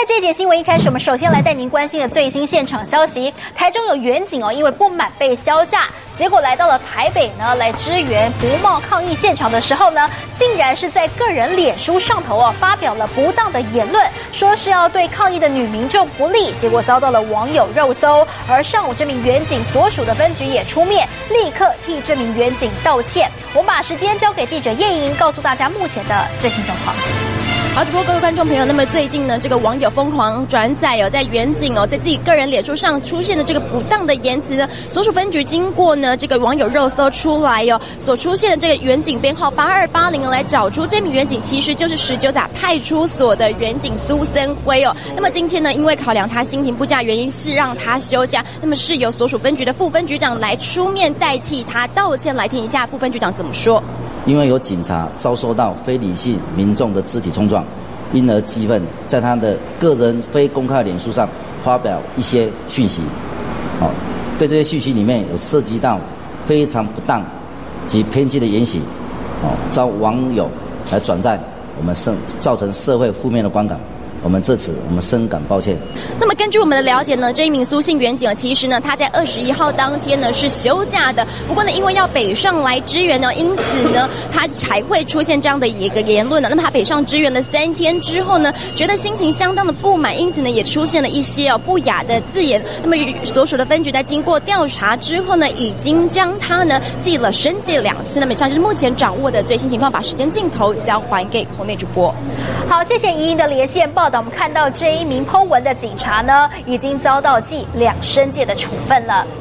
这一节新闻一开始，我们首先来带您关心的最新现场消息。台中有远警因为不满被销假，结果来到了台北呢，来支援服贸抗议现场的时候呢，竟然是在个人脸书上头发表了不当的言论，说是要对抗议的女民众不利，结果遭到了网友肉搜。而上午这名远警所属的分局也出面，立刻替这名远警道歉。我们把时间交给记者叶莹，告诉大家目前的最新状况。 好，主播各位观众朋友，那么最近呢，这个网友疯狂转载在远景在自己个人脸书上出现的这个不当的言辞呢，所属分局经过呢这个网友肉搜出来所出现的这个远景编号8280来找出这名远景其实就是19甲派出所的远景苏森辉那么今天呢，因为考量他心情不佳，原因是让他休假，那么是由所属分局的副分局长来出面代替他道歉，来听一下副分局长怎么说。 因为有警察遭受到非理性民众的肢体冲撞，因而激愤，在他的个人非公开脸书上发表一些讯息，对这些讯息里面有涉及到非常不当及偏激的言行，遭网友来转载，我们造成社会负面的观感。我们深感抱歉。 那么根据我们的了解呢，这一名苏姓远警其实呢，他在21号当天呢是休假的。不过呢，因为要北上来支援呢，因此呢，他才会出现这样的一个言论呢。那么他北上支援了3天之后呢，觉得心情相当的不满，因此呢，也出现了一些不雅的字眼。那么所属的分局在经过调查之后呢，已经将他呢申诫2次。那么以上就是目前掌握的最新情况，把时间镜头交还给棚内主播。 好，谢谢怡莹的连线报道。我们看到这一名po文的警察呢，已经遭到记2申诫的处分了。